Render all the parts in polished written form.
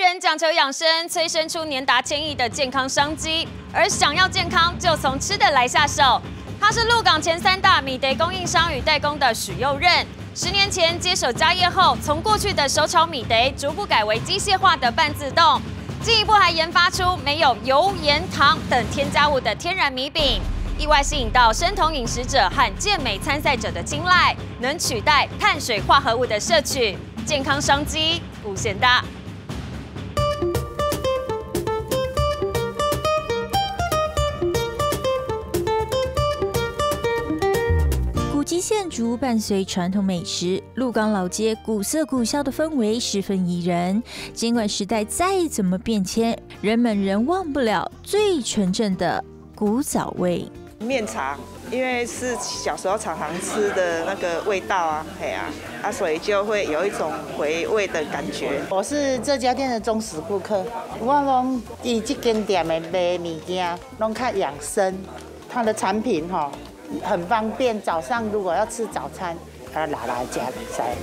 人讲求养生，催生出年达1000亿的健康商机。而想要健康，就从吃的来下手。他是鹿港前3大米得供应商与代工的许佑任。10年前接手家业后，从过去的手炒米得逐步改为机械化的半自动，进一步还研发出没有油、盐、糖等添加物的天然米饼，意外吸引到生酮饮食者和健美参赛者的青睐，能取代碳水化合物的摄取，健康商机无限大。 古迹现竹伴随传统美食，鹿港老街古色古香的氛围十分宜人。尽管时代再怎么变迁，人们仍忘不了最纯正的古早味。 面茶，因为是小时候常常吃的那个味道啊，所以就会有一种回味的感觉。 我是这家店的忠实顾客，我讲伊这间店的卖物件拢较养生，它的产品很方便，早上如果要吃早餐，拿来加比赛。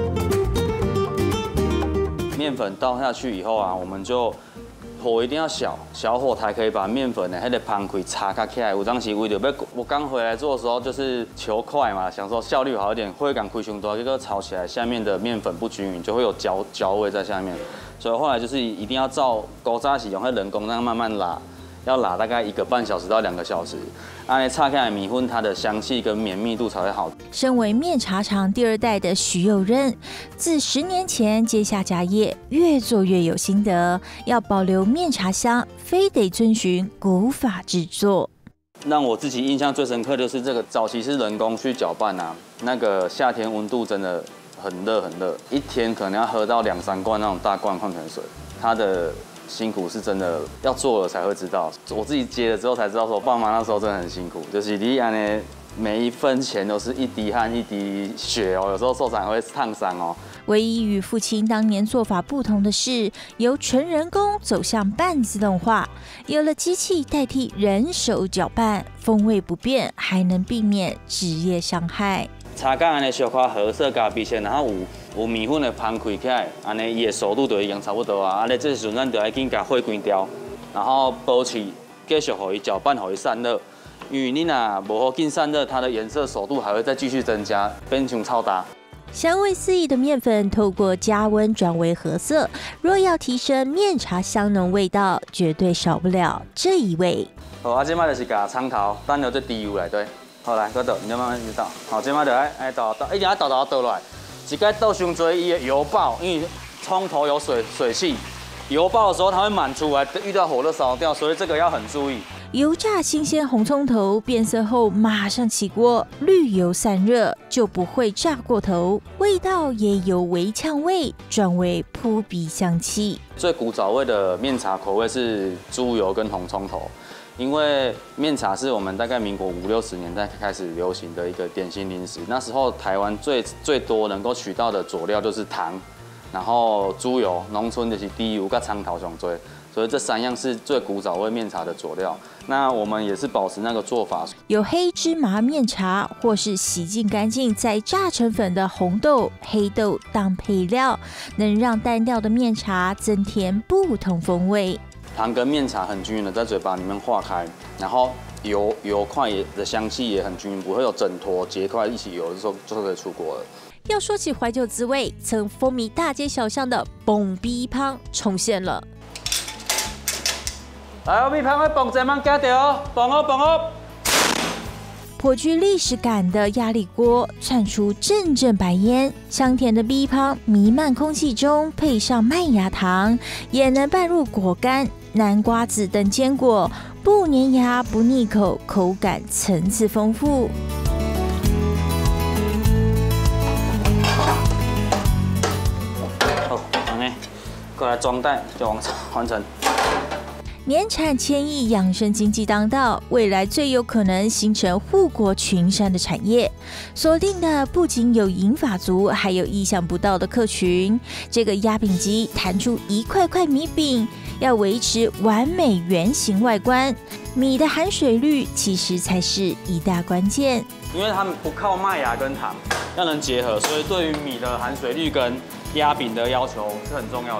面粉倒下去以后啊，我们就火一定要小火才可以把面粉的那个pan开擦开起来。有当时为了我刚回来做的时候，就是求快嘛，想说效率好一点，火赶开凶多，结果炒起来下面的面粉不均匀，就会有焦味在下面。所以后来就是一定要照古早时用那人工，让它慢慢拉。要拉大概1个半小时到2个小时，拆开来米粉它的香气跟绵密度才会好。 身为面茶厂第2代的许佑任，自10年前接下家业，越做越有心得，要保留面茶香，非得遵循古法制作。 让我自己印象最深刻就是这个早期是人工去搅拌啊，那个夏天温度真的很热，一天可能要喝到2、3罐那种大罐矿泉水，它的辛苦是真的，要做了才会知道。我自己接了之后才知道，说我爸妈那时候真的很辛苦，就是你安呢每一分钱都是一滴汗一滴血哦，有时候受伤会烫伤哦。 唯一与父亲当年做法不同的是，由纯人工走向半自动化，有了机器代替人手搅拌，风味不变，还能避免职业伤害。 茶干安尼小块褐色加比前，然后有米粉的pan开起来，安尼伊的熟度就已经差不多啊。安尼这时阵咱就要紧甲火关掉，然后保持继续让伊搅拌，让伊散热。因为你若无好紧散热，它的颜色熟度还会再继续增加，变成超搭。 香味四溢的面粉透过加温转为褐色，若要提升面茶香浓味道，绝对少不了这一味。 好，即摆就是甲葱头等落这猪油内底。好来，搁倒，你就慢慢去倒。好，即摆就爱倒，一定要倒倒落来。一该倒上多，伊的油爆，因为葱头有水汽，油爆的时候它会满出来，遇到火就烧掉，所以这个要很注意。 油炸新鲜红葱头变色后，马上起锅，滤油散热，就不会炸过头，味道也由微呛味转为扑鼻香气。 最古早味的面茶口味是猪油跟红葱头。因为面茶是我们大概民国50、60年代开始流行的一个点心零食，那时候台湾最多能够取到的佐料就是糖，然后猪油，农村就是猪油跟葱头上多，所以这3样是最古早味面茶的佐料。那我们也是保持那个做法， 有黑芝麻面茶，或是洗净干净再榨成粉的红豆、黑豆当配料，能让单调的面茶增添不同风味。 糖跟面茶很均匀的在嘴巴里面化开，然后油块的香气也很均匀，不会有整坨结块一起油的时候就可以出锅了。 要说起怀旧滋味，曾风靡大街小巷的蹦逼汤重现了。 来，米香要蹦一慢加掉哦，蹦哦。 颇具历史感的压力锅窜出阵阵白烟，香甜的米香弥漫空气中，配上麦芽糖，也能拌入果干、南瓜子等坚果，不粘牙不腻口，口感层次丰富。 好，安尼，过来装袋就完成。 年产1000亿养生经济当道，未来最有可能形成护国群山的产业。锁定的不仅有银发族，还有意想不到的客群。这个压饼机弹出一块块米饼，要维持完美圆形外观，米的含水率其实才是一大关键。 因为它们不靠麦芽跟糖，要能结合，所以对于米的含水率跟压饼的要求是很重要的。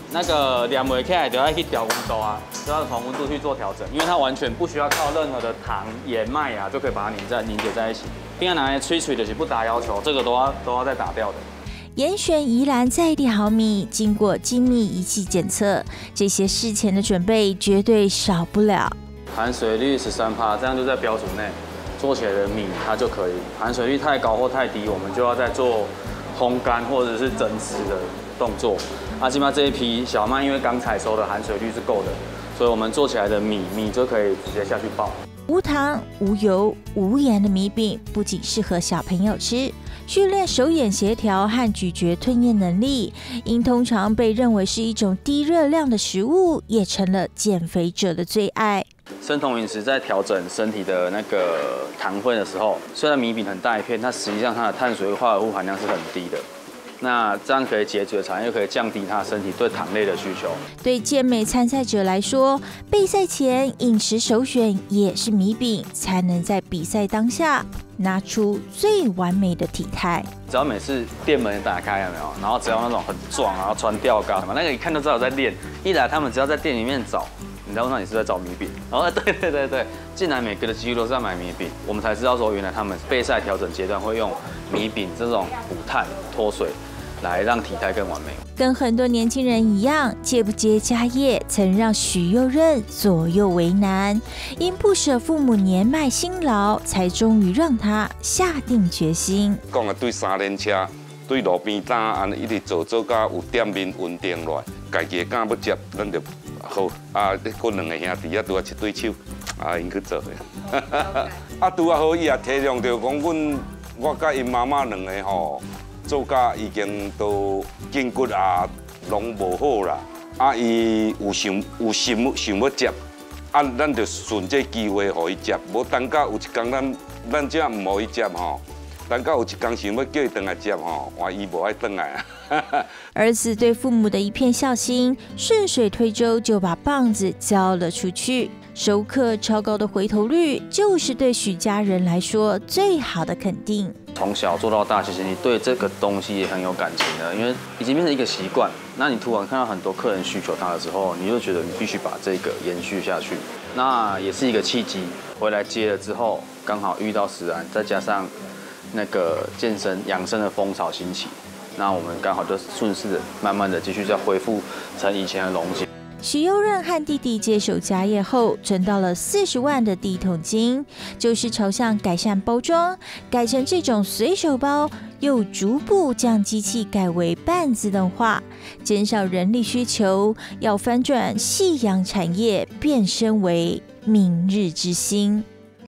那个凉不起来就要去调温度啊，就要从温度去做调整，因为它完全不需要靠任何的糖、盐、麦芽就可以把它凝结在一起。冰拿来吹的是不达要求，这个都要再打掉的。 严选宜兰在地好米，经过精密仪器检测，这些事前的准备绝对少不了。 含水率13%，这样就在标准内，做起来的米它就可以。含水率太高或太低，我们就要再做烘干或者是蒸湿的动作。起码这一批小麦因为刚采收的含水率是够的，所以我们做起来的米就可以直接下去爆。 无糖、无油、无盐的米饼不仅适合小朋友吃，训练手眼协调和咀嚼吞咽能力，因通常被认为是一种低热量的食物，也成了减肥者的最爱。 生酮饮食在调整身体的那个糖分的时候，虽然米饼很大一片，它实际上它的碳水化合物含量是很低的。那这样可以解决糖，又可以降低他身体对糖类的需求。 对健美参赛者来说，备赛前饮食首选也是米饼，才能在比赛当下拿出最完美的体态。 只要每次店门打开，有没有？然后只要那种很壮，然后穿吊嘎什么，那个一看就知道有在练。一来他们只要在店里面找，你知道那你是在找米饼。然后对，进来每个的几乎都是在买米饼，我们才知道说原来他们备赛调整阶段会用米饼这种补碳脱水，来让体态更完美。 跟很多年轻人一样，接不接家业曾让许佑任左右为难，因不舍父母年迈辛劳，才终于让他下定决心。 讲啊，对三轮车，对路边摊安尼一直做到有点面稳定落来，家己的杆要接，咱就好。嗰两个兄弟拄啊一对手，因去做的。拄啊好，伊也体谅到讲，我甲因妈妈两个吼。做甲已经都筋骨拢无好啦，伊有心想要接，咱就顺这机会互伊接，无等到有一天咱这唔互伊接吼，等到有一天想要叫伊回来接吼，哇，伊无爱回来。 儿子对父母的一片孝心，顺水推舟就把棒子交了出去。熟客超高的回头率，就是对许家人来说最好的肯定。 从小做到大，其实你对这个东西也很有感情的，因为已经变成一个习惯。那你突然看到很多客人需求它的时候，你就觉得你必须把这个延续下去。那也是一个契机，回来接了之后，刚好遇到食安，再加上那个健身养生的风潮兴起，那我们刚好就顺势的慢慢的继续再恢复成以前的龙井。 许佑任和弟弟接手家业后，赚到了40万的第一桶金，就是朝向改善包装，改成这种随手包，又逐步将机器改为半自动化，减少人力需求，要翻转夕阳产业，变身为明日之星。